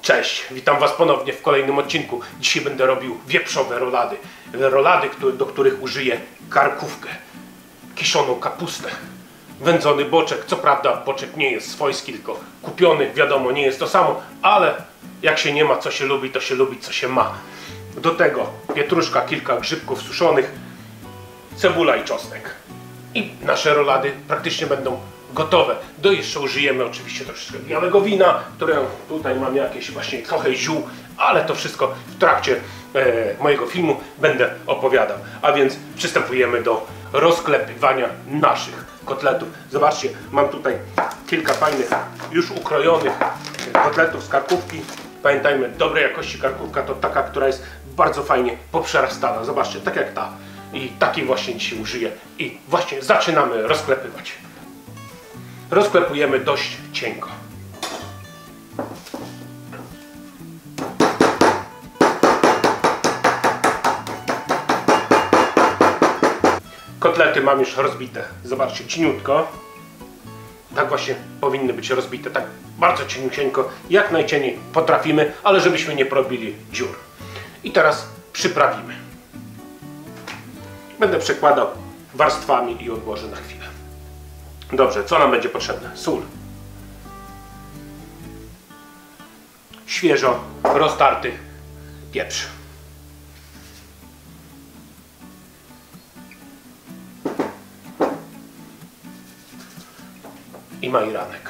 Cześć, witam Was ponownie w kolejnym odcinku. Dzisiaj będę robił wieprzowe rolady. Rolady, do których użyję karkówkę, kiszoną kapustę, wędzony boczek. Co prawda boczek nie jest swojski, tylko kupiony. Wiadomo, nie jest to samo, ale jak się nie ma co się lubi, to się lubi co się ma. Do tego pietruszka, kilka grzybków suszonych, cebula i czosnek. I nasze rolady praktycznie będą gotowe. Do jeszcze użyjemy oczywiście troszeczkę białego wina, które tutaj mam jakieś właśnie trochę ziół, ale to wszystko w trakcie mojego filmu będę opowiadał. A więc przystępujemy do rozklepywania naszych kotletów. Zobaczcie, mam tutaj kilka fajnych, już ukrojonych kotletów z karkówki. Pamiętajmy, dobrej jakości karkówka to taka, która jest bardzo fajnie poprzerastana. Zobaczcie, tak jak ta. I takiej właśnie dzisiaj użyję. I właśnie zaczynamy rozklepywać. Rozklepujemy dość cienko. Kotlety mam już rozbite. Zobaczcie, cieniutko. Tak właśnie powinny być rozbite. Tak bardzo cieniusieńko. Jak najcieniej potrafimy, ale żebyśmy nie porobili dziur. I teraz przyprawimy. Będę przekładał warstwami i odłożę na chwilę. Dobrze, co nam będzie potrzebne? Sól. Świeżo roztarty pieprz. I majeranek.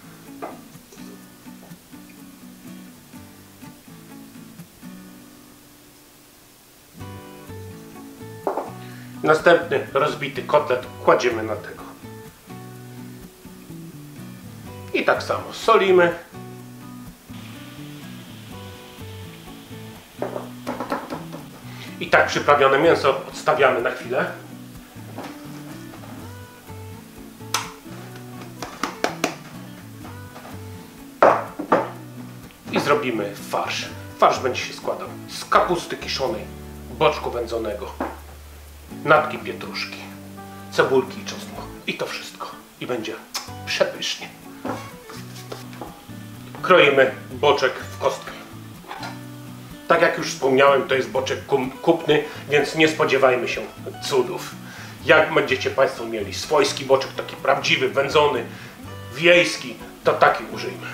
Następny rozbity kotlet kładziemy na tego. I tak samo solimy. I tak przyprawione mięso odstawiamy na chwilę. I zrobimy farsz. Farsz będzie się składał z kapusty kiszonej, boczku wędzonego, natki pietruszki, cebulki i czosnku. I to wszystko. I będzie przepysznie. Kroimy boczek w kostkę. Tak jak już wspomniałem, to jest boczek kupny, więc nie spodziewajmy się cudów. Jak będziecie Państwo mieli swojski boczek, taki prawdziwy, wędzony, wiejski, to taki użyjmy.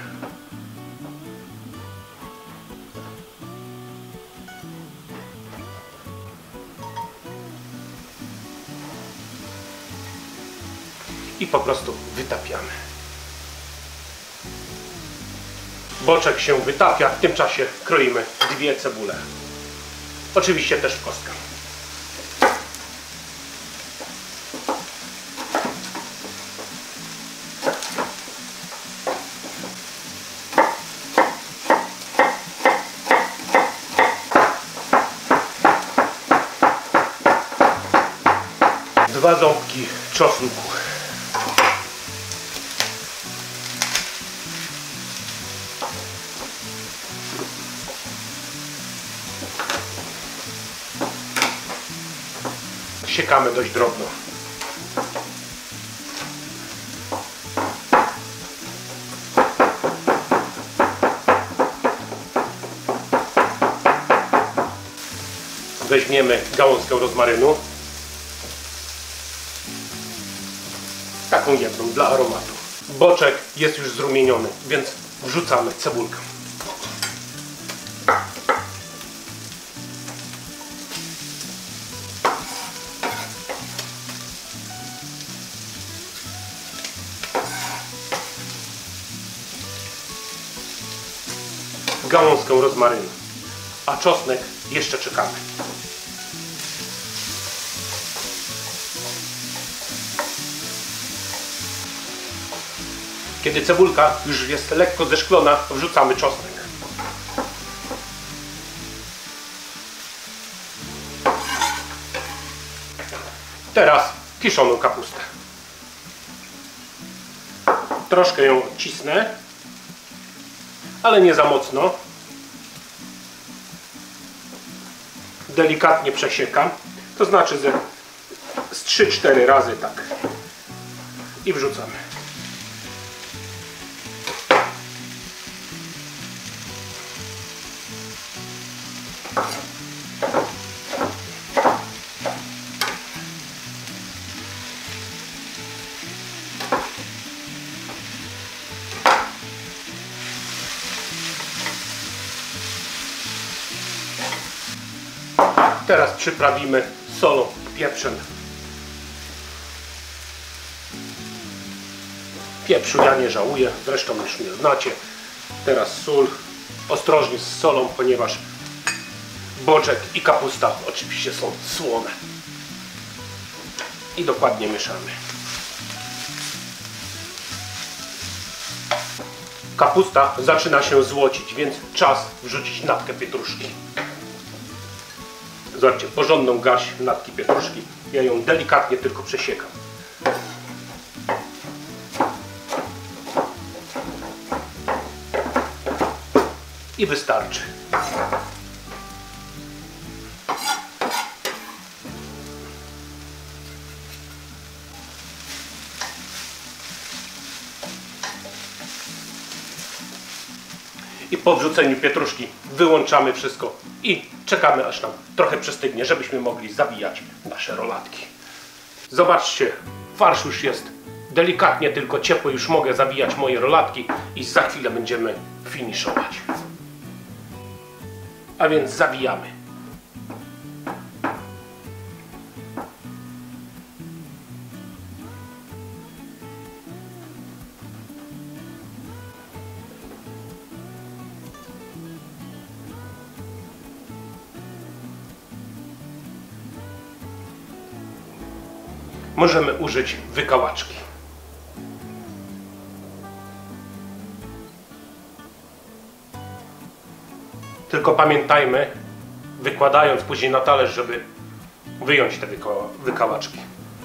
I po prostu wytapiamy. Boczek się wytapia, w tym czasie kroimy dwie cebule. Oczywiście też w kostkę. Dwa ząbki czosnku. Siekamy dość drobno. Weźmiemy gałązkę rozmarynu. Taką jedną dla aromatu. Boczek jest już zrumieniony, więc wrzucamy cebulkę. Gałązkę rozmarynu, a czosnek jeszcze czekamy. Kiedy cebulka już jest lekko zeszklona, wrzucamy czosnek. Teraz kiszoną kapustę. Troszkę ją odcisnę, ale nie za mocno. Delikatnie przesiekam, to znaczy z 3-4 razy tak. I wrzucamy. Teraz przyprawimy solą, pieprzem. Pieprzu ja nie żałuję, zresztą już mnie znacie. Teraz sól, ostrożnie z solą, ponieważ boczek i kapusta oczywiście są słone. I dokładnie mieszamy. Kapusta zaczyna się złocić, więc czas wrzucić natkę pietruszki. Zobaczcie, porządną garść natki pietruszki. Ja ją delikatnie tylko przesiekam. I wystarczy. I po wrzuceniu pietruszki wyłączamy wszystko i czekamy, aż nam trochę przestygnie, żebyśmy mogli zawijać nasze rolatki. Zobaczcie, farsz już jest delikatnie tylko ciepły, już mogę zawijać moje rolatki i za chwilę będziemy finiszować. A więc zawijamy. Możemy użyć wykałaczki. Tylko pamiętajmy, wykładając później na talerz, żeby wyjąć te wykałaczki.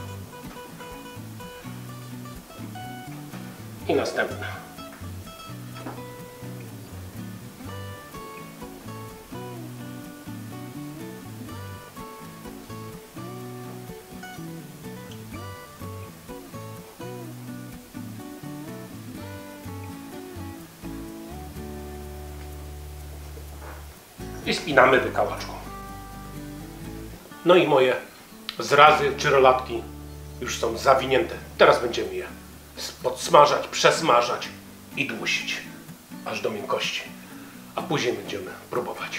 I następne. I spinamy wykałaczką. No i moje zrazy czy rolatki już są zawinięte. Teraz będziemy je podsmażać, przesmażać i dusić aż do miękkości. A później będziemy próbować.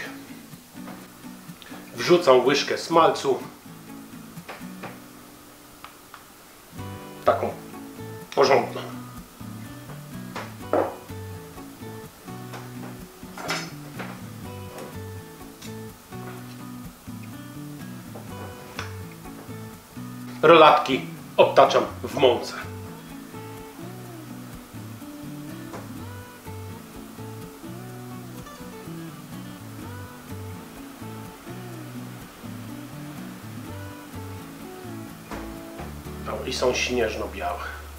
Wrzucam łyżkę smalcu. Taką porządną. Rolatki obtaczam w mące. I są śnieżno-białe.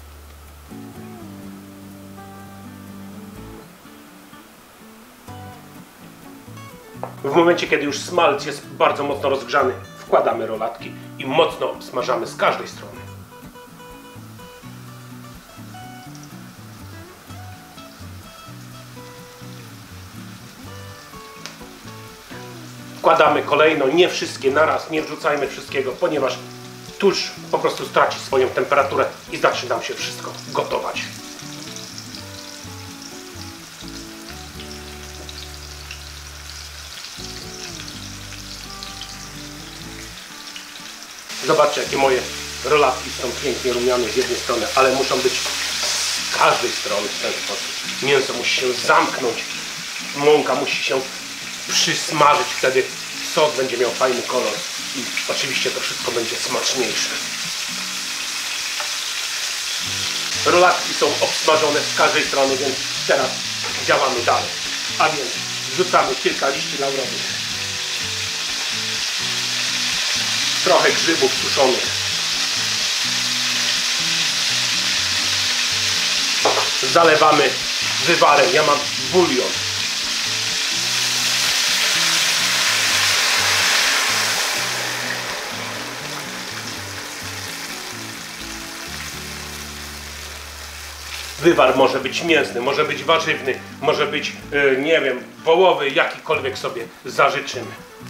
W momencie, kiedy już smalc jest bardzo mocno rozgrzany, wkładamy rolatki i mocno smażamy z każdej strony. Wkładamy kolejno, nie wszystkie naraz, nie wrzucajmy wszystkiego, ponieważ tłuszcz po prostu straci swoją temperaturę i zacznie nam się wszystko gotować. Zobaczcie, jakie moje rolatki są pięknie rumiane z jednej strony, ale muszą być z każdej strony w ten sposób. Mięso musi się zamknąć, mąka musi się przysmażyć, wtedy sos będzie miał fajny kolor i oczywiście to wszystko będzie smaczniejsze. Rolatki są obsmażone z każdej strony, więc teraz działamy dalej. A więc wrzucamy kilka liści laurowych. Trochę grzybów suszonych. Zalewamy wywarem. Ja mam bulion. Wywar może być mięsny, może być warzywny, może być, nie wiem, wołowy, jakikolwiek sobie zażyczymy.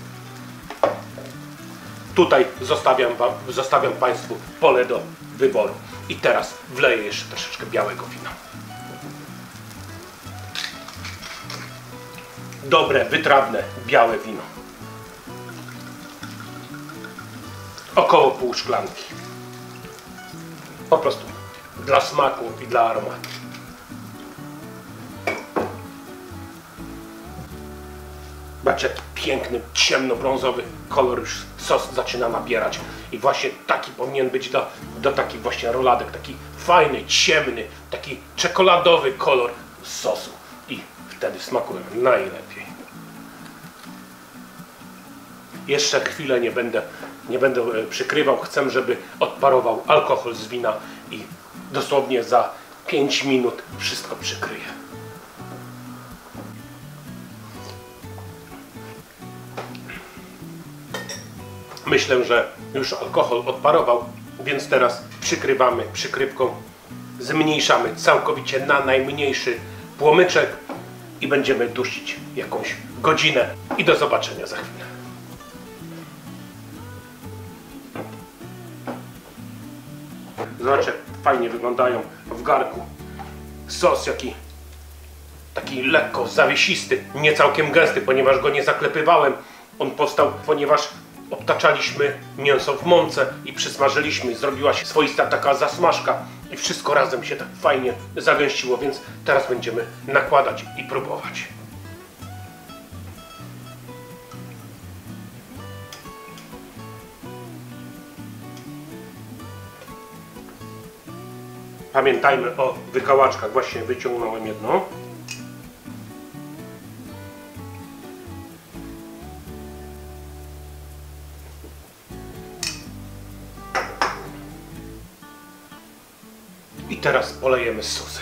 Tutaj zostawiam Państwu pole do wyboru. I teraz wleję jeszcze troszeczkę białego wina. Dobre, wytrawne, białe wino. około pół szklanki. Po prostu dla smaku i dla aromatu. Zobaczcie, piękny, ciemnobrązowy kolor już sos zaczyna nabierać. I właśnie taki powinien być do takich właśnie roladek. Taki fajny, ciemny, taki czekoladowy kolor sosu. I wtedy smakują najlepiej. Jeszcze chwilę nie będę przykrywał. Chcę, żeby odparował alkohol z wina i dosłownie za 5 minut wszystko przykryję. Myślę, że już alkohol odparował, więc teraz przykrywamy przykrywką. Zmniejszamy całkowicie na najmniejszy płomyczek i będziemy dusić jakąś godzinę. I do zobaczenia za chwilę. Zobaczcie, fajnie wyglądają w garku. Sos taki lekko zawiesisty, nie całkiem gęsty, ponieważ go nie zaklepywałem. On powstał, ponieważ obtaczaliśmy mięso w mące i przysmażyliśmy. Zrobiła się swoista taka zasmażka i wszystko razem się tak fajnie zagęściło, więc teraz będziemy nakładać i próbować. Pamiętajmy o wykałaczkach. Właśnie wyciągnąłem jedną. I teraz polejemy z sosem.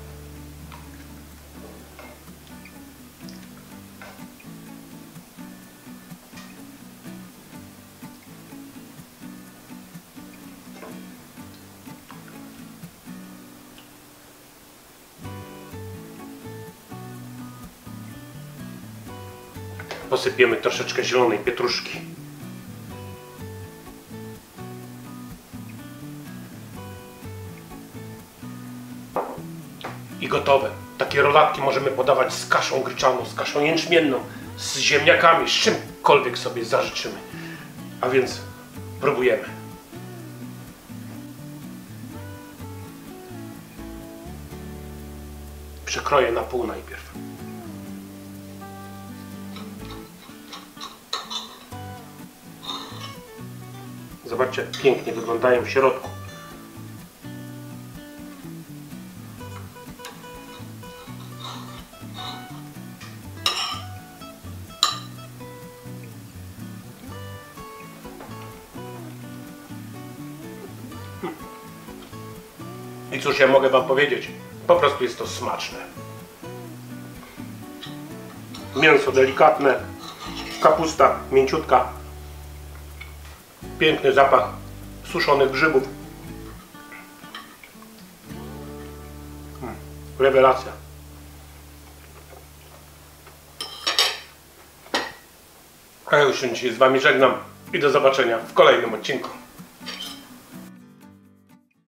Posypiemy troszeczkę zielonej pietruszki. I gotowe. Takie rolatki możemy podawać z kaszą gryczaną, z kaszą jęczmienną, z ziemniakami, z czymkolwiek sobie zażyczymy. A więc próbujemy. Przekroję na pół najpierw. Zobaczcie, pięknie wyglądają w środku. I cóż ja mogę wam powiedzieć? Po prostu jest to smaczne. Mięso delikatne, kapusta mięciutka. Piękny zapach suszonych grzybów. Rewelacja. A ja już się dzisiaj z wami żegnam i do zobaczenia w kolejnym odcinku.